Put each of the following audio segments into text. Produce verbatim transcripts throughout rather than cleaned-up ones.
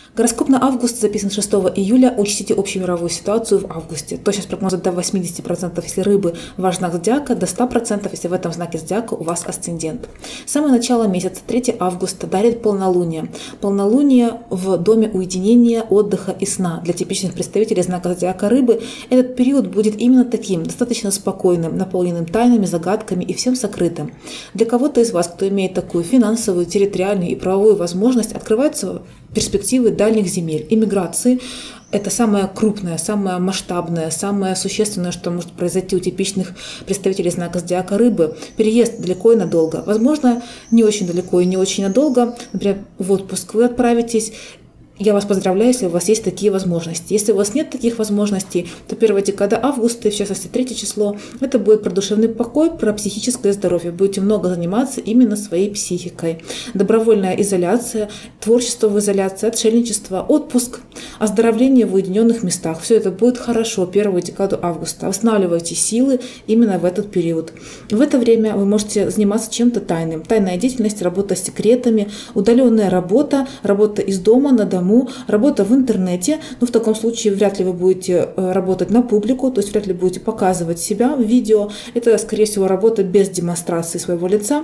Гороскоп на август записан шестого июля. Учтите общемировую ситуацию в августе. Точность прогноза до восьмидесяти процентов, если рыбы ваш знак зодиака, до ста процентов, если в этом знаке зодиака у вас асцендент. Самое начало месяца, третьего августа, дарит полнолуние. Полнолуние в доме уединения, отдыха и сна. Для типичных представителей знака зодиака рыбы этот период будет именно таким, достаточно спокойным, наполненным тайнами, загадками и всем сокрытым. Для кого-то из вас, кто имеет такую финансовую, территориальную и правовую возможность, открываются перспективы дальних земель, иммиграции. Это самое крупное, самое масштабное, самое существенное, что может произойти у типичных представителей знака зодиака рыбы. Переезд далеко и надолго. Возможно, не очень далеко и не очень надолго. Например, в отпуск вы отправитесь. Я вас поздравляю, если у вас есть такие возможности. Если у вас нет таких возможностей, то первая декада августа, в частности третье число, это будет про душевный покой, про психическое здоровье. Будете много заниматься именно своей психикой. Добровольная изоляция, творчество в изоляции, отшельничество, отпуск, оздоровление в уединенных местах. Все это будет хорошо первую декаду августа. Восстанавливайте силы именно в этот период. В это время вы можете заниматься чем-то тайным. Тайная деятельность, работа с секретами, удаленная работа, работа из дома, на дому, работа в интернете, но в таком случае вряд ли вы будете работать на публику, то есть вряд ли будете показывать себя в видео. Это, скорее всего, работа без демонстрации своего лица.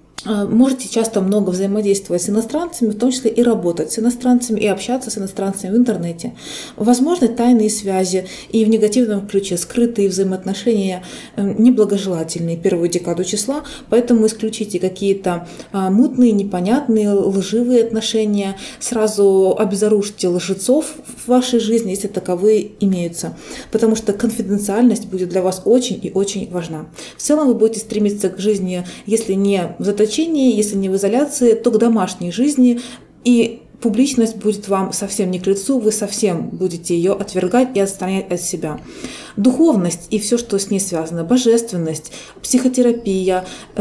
Можете часто много взаимодействовать с иностранцами, в том числе и работать с иностранцами, и общаться с иностранцами в интернете. Возможны тайные связи и в негативном ключе скрытые взаимоотношения неблагожелательные первую декаду числа, поэтому исключите какие-то мутные, непонятные, лживые отношения, сразу обезоружьте лжецов в вашей жизни, если таковые имеются, потому что конфиденциальность будет для вас очень и очень важна. В целом вы будете стремиться к жизни, если не в заточении, если не в изоляции, то к домашней жизни, и публичность будет вам совсем не к лицу, вы совсем будете ее отвергать и отстранять от себя. Духовность и все, что с ней связано, божественность, психотерапия,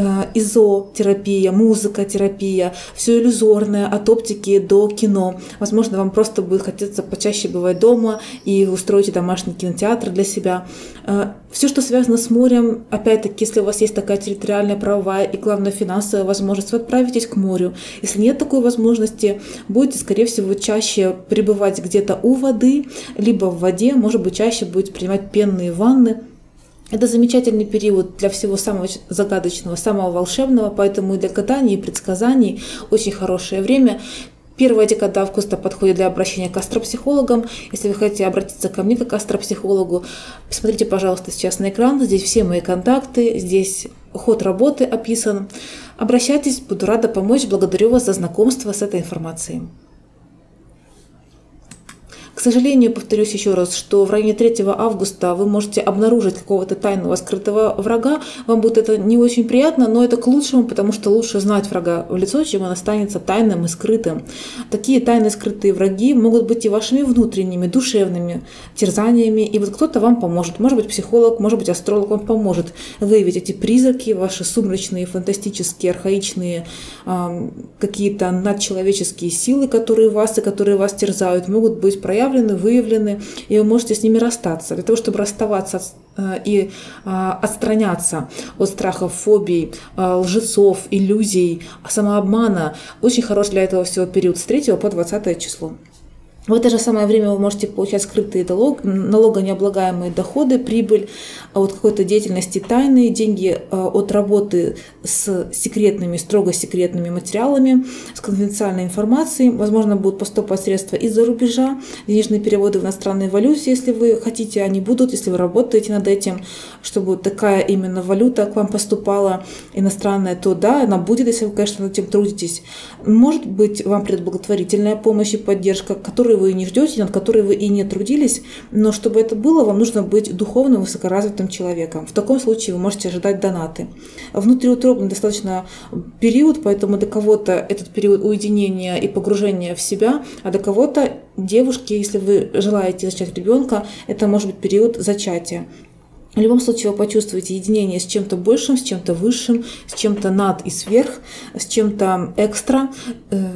изотерапия, музыкотерапия, все иллюзорное, от оптики до кино. Возможно, вам просто будет хотеться почаще бывать дома и устроить домашний кинотеатр для себя. Все, что связано с морем, опять-таки, если у вас есть такая территориальная, правовая и, главное, финансовая возможность, вы отправитесь к морю. Если нет такой возможности, будете, скорее всего, чаще пребывать где-то у воды, либо в воде, может быть, чаще будете принимать пенные ванны. Это замечательный период для всего самого загадочного, самого волшебного, поэтому и для гаданий, и предсказаний очень хорошее время. Первая декада августа подходит для обращения к астропсихологам. Если вы хотите обратиться ко мне как к астропсихологу, посмотрите, пожалуйста, сейчас на экран. Здесь все мои контакты, здесь ход работы описан. Обращайтесь, буду рада помочь. Благодарю вас за знакомство с этой информацией. К сожалению, повторюсь еще раз, что в районе третьего августа вы можете обнаружить какого-то тайного скрытого врага. Вам будет это не очень приятно, но это к лучшему, потому что лучше знать врага в лицо, чем он останется тайным и скрытым. Такие тайные скрытые враги могут быть и вашими внутренними, душевными терзаниями. И вот кто-то вам поможет. Может быть, психолог, может быть, астролог вам поможет выявить эти призраки, ваши сумрачные, фантастические, архаичные, э, какие-то надчеловеческие силы, которые вас и которые вас терзают, могут быть проявлены, выявлены, и вы можете с ними расстаться. Для того, чтобы расставаться и отстраняться от страхов, фобий, лжецов, иллюзий, самообмана, очень хорош для этого всего период с третьего по двадцатое число. В это же самое время вы можете получать скрытые налогонеоблагаемые доходы, прибыль от какой-то деятельности тайные, деньги от работы с секретными, строго секретными материалами, с конфиденциальной информацией. Возможно, будут поступать средства из-за рубежа, денежные переводы в иностранной валюте, если вы хотите, они будут, если вы работаете над этим, чтобы такая именно валюта к вам поступала иностранная, то да, она будет, если вы, конечно, над этим трудитесь. Может быть, вам придет благотворительная помощь и поддержка, которую вы не ждете, над которой вы и не трудились, но чтобы это было, вам нужно быть духовным, высокоразвитым человеком. В таком случае вы можете ожидать донаты. Внутриутробный достаточно период, поэтому для кого-то этот период уединения и погружения в себя, а для кого-то, девушки, если вы желаете зачать ребенка, это может быть период зачатия. В любом случае вы почувствуете единение с чем-то большим, с чем-то высшим, с чем-то над и сверх, с чем-то экстра, э,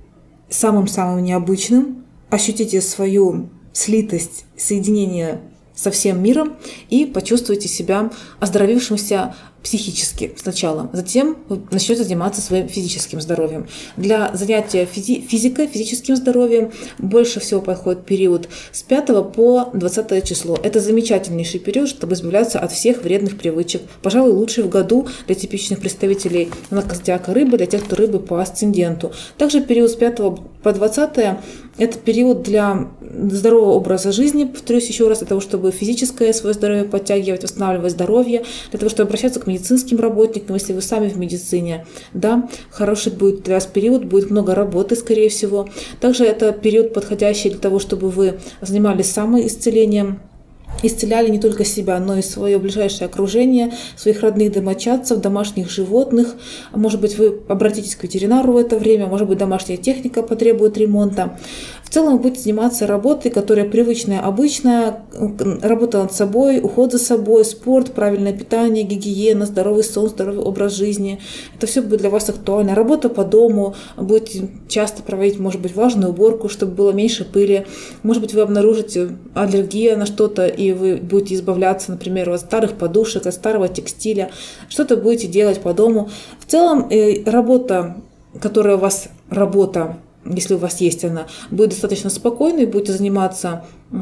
самым-самым необычным. Ощутите свою слитость, соединение со всем миром и почувствуете себя оздоровившимся психически сначала, затем вы начнете заниматься своим физическим здоровьем. Для занятия физи физикой, физическим здоровьем больше всего подходит период с пятого по двадцатое число. Это замечательнейший период, чтобы избавляться от всех вредных привычек. Пожалуй, лучший в году для типичных представителей знака зодиака рыбы, для тех, кто рыбы по асценденту. Также период с пятого по двадцатое это период для здорового образа жизни, повторюсь еще раз, для того, чтобы физическое свое здоровье подтягивать, восстанавливать здоровье, для того, чтобы обращаться к медицинским работникам, если вы сами в медицине. Да, хороший будет для вас период, будет много работы, скорее всего. Также это период, подходящий для того, чтобы вы занимались самоисцелением, исцеляли не только себя, но и свое ближайшее окружение, своих родных домочадцев, домашних животных. Может быть, вы обратитесь к ветеринару в это время, может быть, домашняя техника потребует ремонта. В целом вы будете заниматься работой, которая привычная, обычная, работа над собой, уход за собой, спорт, правильное питание, гигиена, здоровый сон, здоровый образ жизни. Это все будет для вас актуально. Работа по дому, будете часто проводить, может быть, важную уборку, чтобы было меньше пыли. Может быть, вы обнаружите аллергию на что-то, и вы будете избавляться, например, от старых подушек, от старого текстиля. Что-то будете делать по дому. В целом работа, которая у вас работа, если у вас есть она, будет достаточно спокойной, будете заниматься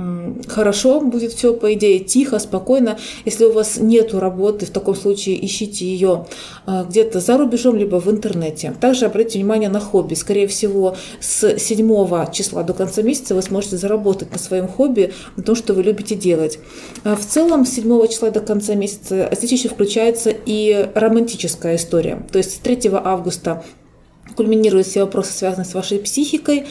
хорошо, будет все, по идее, тихо, спокойно. Если у вас нет работы, в таком случае ищите ее где-то за рубежом, либо в интернете. Также обратите внимание на хобби. Скорее всего, с седьмого числа до конца месяца вы сможете заработать на своем хобби, на том, что вы любите делать. В целом, с седьмого числа до конца месяца здесь еще включается и романтическая история. То есть с третьего августа кульминируют все вопросы, связанные с вашей психикой.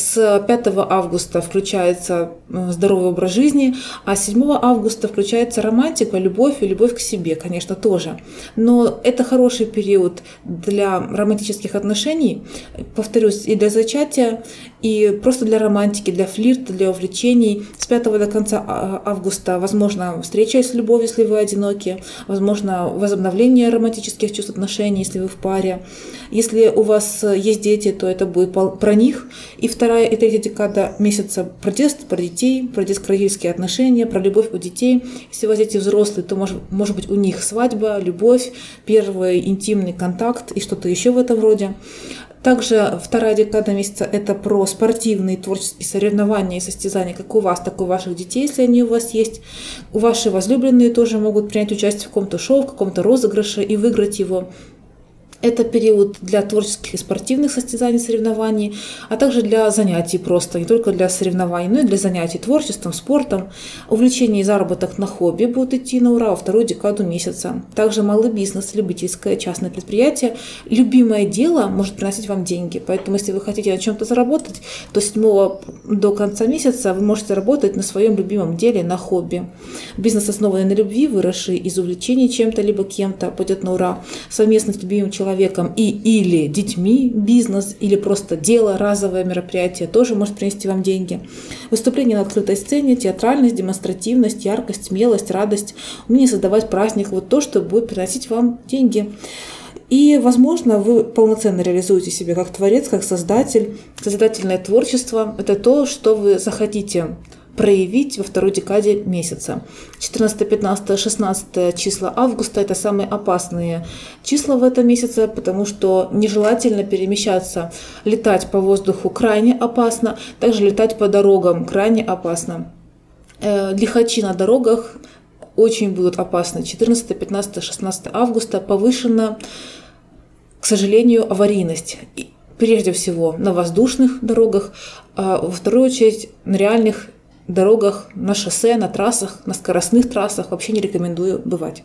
С пятого августа включается здоровый образ жизни, а с седьмого августа включается романтика, любовь и любовь к себе, конечно, тоже. Но это хороший период для романтических отношений, повторюсь, и для зачатия, и просто для романтики, для флирта, для увлечений. С пятого до конца августа возможно встреча с любовью, если вы одиноки, возможно возобновление романтических чувств, отношений, если вы в паре. Если у вас есть дети, то это будет про них. И вторая и третья декада месяца про детство, про детей, про детско-родительские отношения, про любовь у детей. Если у вас дети взрослые, то может, может быть у них свадьба, любовь, первый интимный контакт и что-то еще в этом роде. Также вторая декада месяца – это про спортивные творческие соревнования и состязания, как у вас, так и у ваших детей, если они у вас есть. У ваши возлюбленные тоже могут принять участие в каком-то шоу, в каком-то розыгрыше и выиграть его. Это период для творческих и спортивных состязаний, соревнований, а также для занятий просто, не только для соревнований, но и для занятий творчеством, спортом. Увлечение и заработок на хобби будут идти на ура во вторую декаду месяца. Также малый бизнес, любительское, частное предприятие, любимое дело может приносить вам деньги. Поэтому, если вы хотите на чем-то заработать, то с седьмого до конца месяца вы можете работать на своем любимом деле, на хобби. Бизнес, основанный на любви, выросший из увлечений чем-то либо кем-то, пойдет на ура. Совместно с любимым человеком человеком и или детьми бизнес, или просто дело, разовое мероприятие тоже может принести вам деньги. Выступление на открытой сцене, театральность, демонстративность, яркость, смелость, радость, умение создавать праздник, вот то, что будет приносить вам деньги. И, возможно, вы полноценно реализуете себя как творец, как создатель. Созидательное творчество – это то, что вы захотите проявить во второй декаде месяца. четырнадцатое, пятнадцатое, шестнадцатое числа августа – это самые опасные числа в этом месяце, потому что нежелательно перемещаться, летать по воздуху крайне опасно, также летать по дорогам крайне опасно. Лихачи на дорогах очень будут опасны. четырнадцатое, пятнадцатое, шестнадцатое августа повышена, к сожалению, аварийность. Прежде всего на воздушных дорогах, а во вторую очередь на реальных дорогах, на шоссе, на трассах, на скоростных трассах вообще не рекомендую бывать.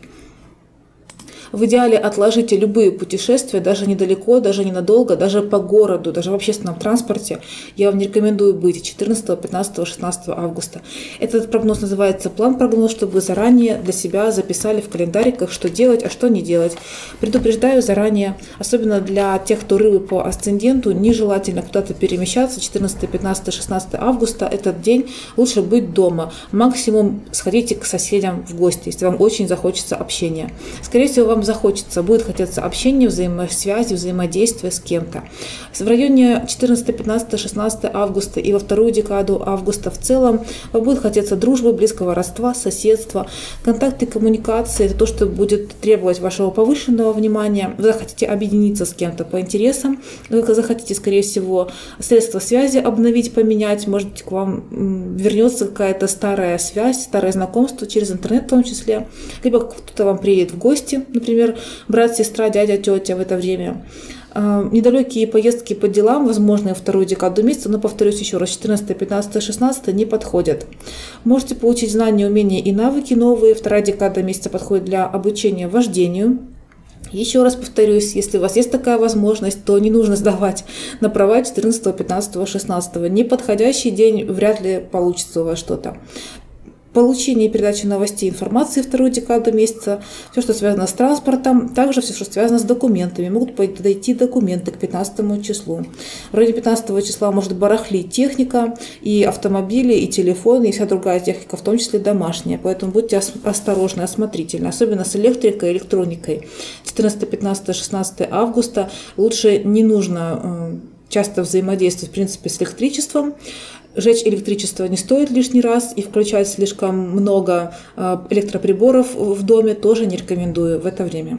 В идеале отложите любые путешествия, даже недалеко, даже ненадолго, даже по городу, даже в общественном транспорте. Я вам не рекомендую быть четырнадцатого, пятнадцатого, шестнадцатого августа. Этот прогноз называется план-прогноз, чтобы вы заранее для себя записали в календариках, что делать, а что не делать. Предупреждаю заранее, особенно для тех, кто рыбы по асценденту, нежелательно куда-то перемещаться. четырнадцатое, пятнадцатое, шестнадцатое августа этот день лучше быть дома. Максимум сходите к соседям в гости, если вам очень захочется общения. Скорее всего, вам вам захочется, будет хотеться общения, взаимосвязи, взаимодействия с кем-то. В районе четырнадцатого, пятнадцатого, шестнадцатого августа и во вторую декаду августа в целом вам будет хотеться дружбы, близкого родства, соседства, контакты, коммуникации. Это то, что будет требовать вашего повышенного внимания. Вы захотите объединиться с кем-то по интересам, вы захотите, скорее всего, средства связи обновить, поменять, может, к вам вернется какая-то старая связь, старое знакомство через интернет в том числе, либо кто-то вам приедет в гости, например, брат, сестра, дядя, тетя в это время. Недалекие поездки по делам, возможно, во вторую декаду месяца, но, повторюсь еще раз, четырнадцатое, пятнадцатое, шестнадцатое не подходят. Можете получить знания, умения и навыки новые. Вторая декада месяца подходит для обучения вождению. Еще раз повторюсь, если у вас есть такая возможность, то не нужно сдавать на права четырнадцатого, пятнадцатого, шестнадцатого. Неподходящий день вряд ли получится у вас что-то. Получение и передача новостей, информации вторую декаду месяца, все, что связано с транспортом, также все, что связано с документами. Могут подойти документы к пятнадцатому числу. В районе пятнадцатого числа может барахлить техника, и автомобили, и телефоны, и вся другая техника, в том числе домашняя. Поэтому будьте осторожны, осмотрительны, особенно с электрикой, электроникой. четырнадцатого, пятнадцатого, шестнадцатого августа лучше не нужно часто взаимодействовать, в принципе, с электричеством. Жечь электричество не стоит лишний раз, и включать слишком много электроприборов в доме тоже не рекомендую в это время.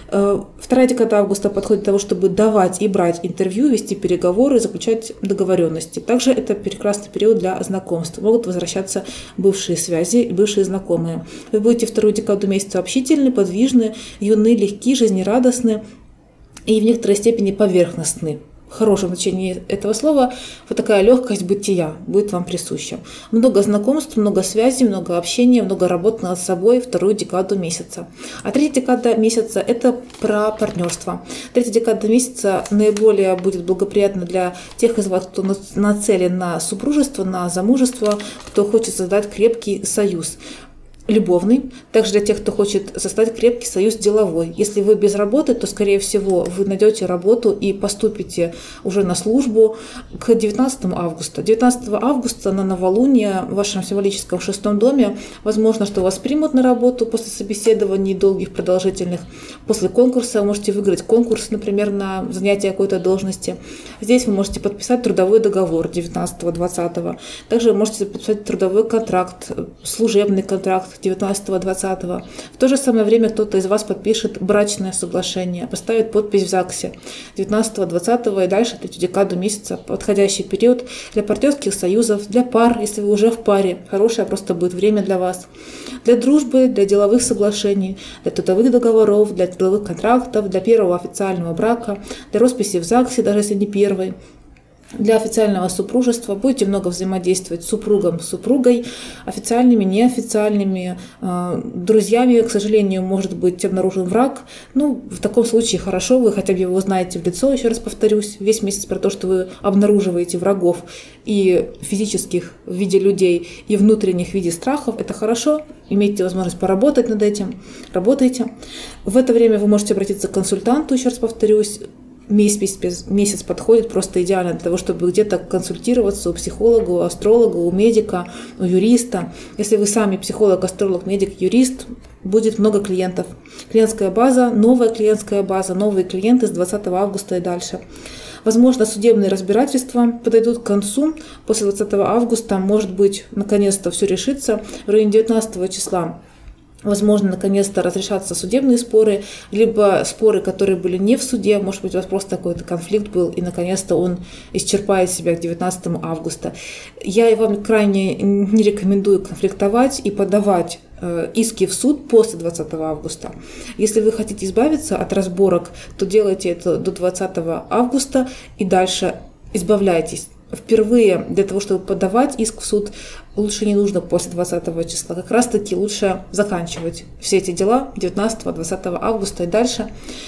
Вторая декада августа подходит для того, чтобы давать и брать интервью, вести переговоры, заключать договоренности. Также это прекрасный период для знакомств. Могут возвращаться бывшие связи, бывшие знакомые. Вы будете вторую декаду месяца общительны, подвижны, юны, легки, жизнерадостны и в некоторой степени поверхностны. В хорошем значении этого слова, вот такая легкость бытия будет вам присуща. Много знакомств, много связей, много общения, много работы над собой вторую декаду месяца. А третья декада месяца – это про партнерство. Третья декада месяца наиболее будет благоприятна для тех из вас, кто нацелен на супружество, на замужество, кто хочет создать крепкий союз любовный, также для тех, кто хочет создать крепкий союз деловой. Если вы без работы, то, скорее всего, вы найдете работу и поступите уже на службу к девятнадцатому августа. девятнадцатого августа на новолуние в вашем символическом шестом доме, возможно, что вас примут на работу после собеседований долгих, продолжительных. После конкурса вы можете выиграть конкурс, например, на занятие какой-то должности. Здесь вы можете подписать трудовой договор девятнадцатого-двадцатого. Также вы можете подписать трудовой контракт, служебный контракт девятнадцатого-двадцатого. В то же самое время кто-то из вас подпишет брачное соглашение, поставит подпись в ЗАГСе девятнадцатого-двадцатого и дальше третью декаду месяца. Подходящий период для партнерских союзов, для пар, если вы уже в паре. Хорошее просто будет время для вас. Для дружбы, для деловых соглашений, для трудовых договоров, для трудовых контрактов, для первого официального брака, для росписи в ЗАГСе, даже если не первый. Для официального супружества будете много взаимодействовать с супругом, с супругой, официальными, неофициальными, э, друзьями. К сожалению, может быть обнаружен враг. Ну, в таком случае хорошо, вы хотя бы его знаете в лицо, еще раз повторюсь. Весь месяц про то, что вы обнаруживаете врагов и физических в виде людей, и внутренних в виде страхов, это хорошо. Имеете возможность поработать над этим, работайте. В это время вы можете обратиться к консультанту, еще раз повторюсь. Месяц, месяц подходит просто идеально для того, чтобы где-то консультироваться у психолога, у астролога, у медика, у юриста. Если вы сами психолог, астролог, медик, юрист, будет много клиентов. Клиентская база, новая клиентская база, новые клиенты с двадцатого августа и дальше. Возможно, судебные разбирательства подойдут к концу. После двадцатого августа, может быть, наконец-то все решится. В районе девятнадцатого числа возможно, наконец-то разрешатся судебные споры, либо споры, которые были не в суде, может быть, у вас просто какой-то конфликт был, и, наконец-то, он исчерпает себя к девятнадцатому августа. Я вам крайне не рекомендую конфликтовать и подавать иски в суд после двадцатого августа. Если вы хотите избавиться от разборок, то делайте это до двадцатого августа и дальше избавляйтесь. Впервые для того, чтобы подавать иск в суд, лучше не нужно после двадцатого числа. Как раз таки лучше заканчивать все эти дела девятнадцатого-двадцатого августа и дальше.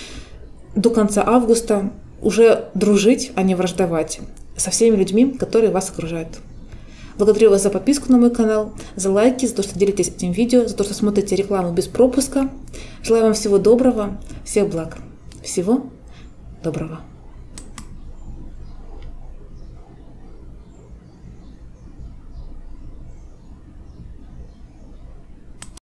До конца августа уже дружить, а не враждовать со всеми людьми, которые вас окружают. Благодарю вас за подписку на мой канал, за лайки, за то, что делитесь этим видео, за то, что смотрите рекламу без пропуска. Желаю вам всего доброго, всех благ. Всего доброго.